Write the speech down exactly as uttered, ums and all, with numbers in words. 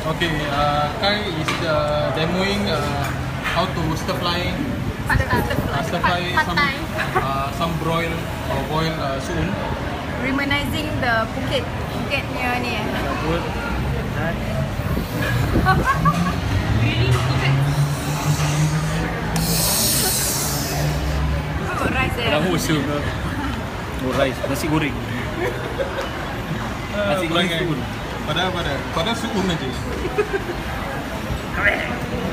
Okay, uh, Kai is uh, demoing uh, how to stir fry, uh, stir fry some uh, some broil or boil uh, soon. Reminiscing the Phuket, Phuket punya ni. Good. Really Phuket. Oh, rice eh. Tahu soup. Oh, rice, nasi goreng. Nasi goreng suun. Pada pada pada suun aja.